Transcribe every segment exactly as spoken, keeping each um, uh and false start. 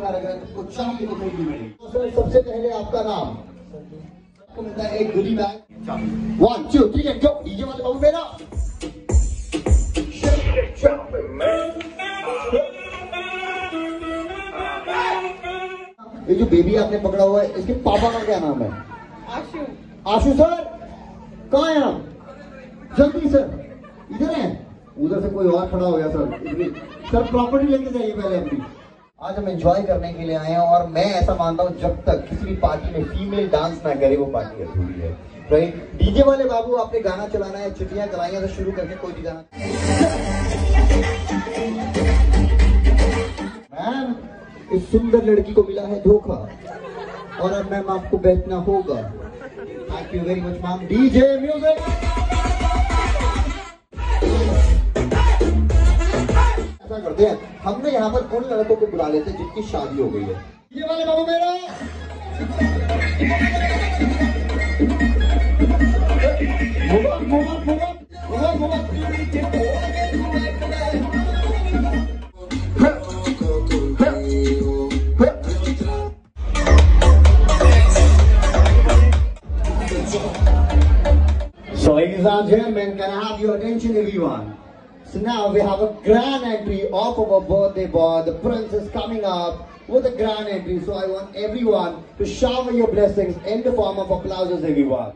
बार अगर तुमको चाहिए तो नहीं मिलेगी। तो सर सबसे पहले आपका नाम, आपको मिलता है एक goody bag. One two three and go. DJ वाले बाबू मेरा ये जो बेबी आपने पकड़ा हुआ है इसके पापा का क्या नाम है? आशु। आशु सर कहाँ है आप? जल्दी सर, इधर है। उधर से कोई और खड़ा हो गया सर। सर प्रॉपर्टी लेके जाइए पहले अपनी। आज हम एंजॉय करने के लिए आए हैं और मैं ऐसा मानता हूँ जब तक किसी भी पार्टी में फीमेल डांस ना करे वो पार्टी अधूरी है, राइट? डीजे वाले बाबू आपने गाना चलाना है, चिट्ठियां चलाई हैं तो शुरू करके कोई भी गाना। मैम इस सुंदर लड़की को मिला है धोखा और अब मैम आपको बैठना होगा। Thank you very much ma'am. DJ music. ऐसा करते हैं, हमने यहाँ पर उन लड़कों को बुला लेते हैं जिनकी शादी हो गई है। ये वाले बाबू मेरा मुबारक मुबारक मुबारक मुबारक। So ladies and gentlemen, can I have your attention everyone? So now we have a grand entry of our birthday boy. The prince is coming up with a grand entry. So I want everyone to shower your blessings in the form of applauses, everyone.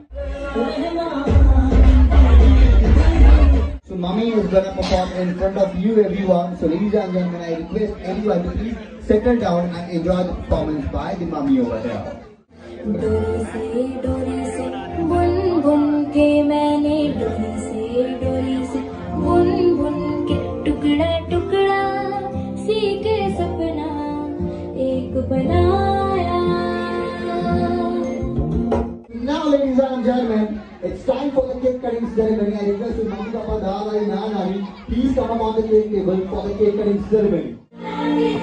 So mommy is gonna perform in front of you, everyone. So ladies and gentlemen, I request everyone to please settle down and enjoy the performance by the mommy over there. डोरी से डोरी से बुन बुन के मैंने डोरी से डोरी से बुन बुन के टुकड़ा टुकड़ा सीखे सपना एक बनाया। Now ladies and gentlemen, it's time for the cake cutting ceremony. I request you Mummy Papa Dada Nana please come up on the cake table for the cake cutting ceremony.